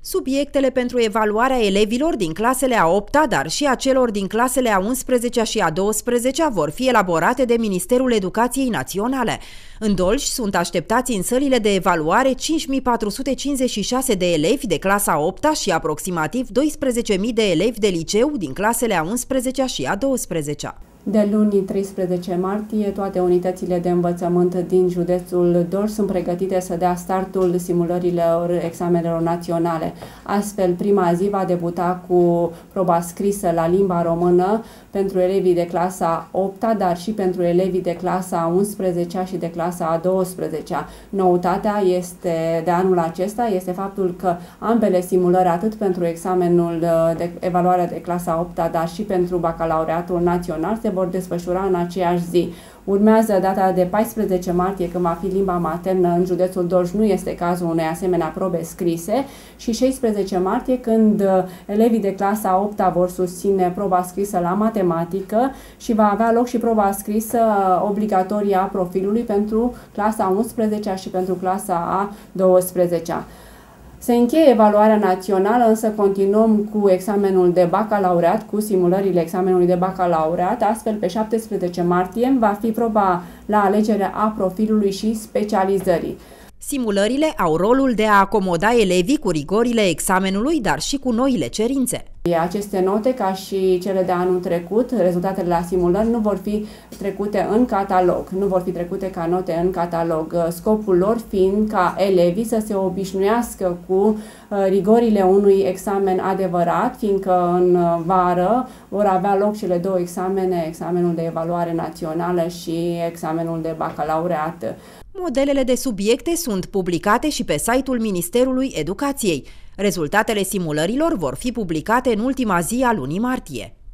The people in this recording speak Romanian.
Subiectele pentru evaluarea elevilor din clasele a 8-a, dar și a celor din clasele a 11-a și a 12-a vor fi elaborate de Ministerul Educației Naționale. În Dolj sunt așteptați în sălile de evaluare 5.456 de elevi de clasa a 8-a și aproximativ 12.000 de elevi de liceu din clasele a 11-a și a 12-a. De luni 13 martie, toate unitățile de învățământ din județul Dolj sunt pregătite să dea startul simulărilor examenelor naționale. Astfel, prima zi va debuta cu proba scrisă la limba română pentru elevii de clasa 8-a, dar și pentru elevii de clasa 11-a și de clasa a 12-a. Noutatea de anul acesta este faptul că ambele simulări, atât pentru examenul de evaluare de clasa 8-a, dar și pentru bacalaureatul național, se vor desfășura în aceeași zi. Urmează data de 14 martie, când va fi limba maternă în județul Dolj, nu este cazul unei asemenea probe scrise, și 16 martie, când elevii de clasa 8-a vor susține proba scrisă la matematică și va avea loc și proba scrisă obligatorie a profilului pentru clasa 11-a și pentru clasa a 12-a. Se încheie evaluarea națională, însă continuăm cu examenul de bacalaureat, cu simulările examenului de bacalaureat. Astfel, pe 17 martie va fi proba la alegerea a profilului și specializării. Simulările au rolul de a acomoda elevii cu rigorile examenului, dar și cu noile cerințe. Aceste note, ca și cele de anul trecut, rezultatele la simulări, nu vor fi trecute în catalog, nu vor fi trecute ca note în catalog, scopul lor fiind ca elevii să se obișnuiască cu rigorile unui examen adevărat, fiindcă în vară vor avea loc cele două examene, examenul de evaluare națională și examenul de bacalaureat. Modelele de subiecte sunt publicate și pe site-ul Ministerului Educației. Rezultatele simulărilor vor fi publicate în ultima zi a lunii martie.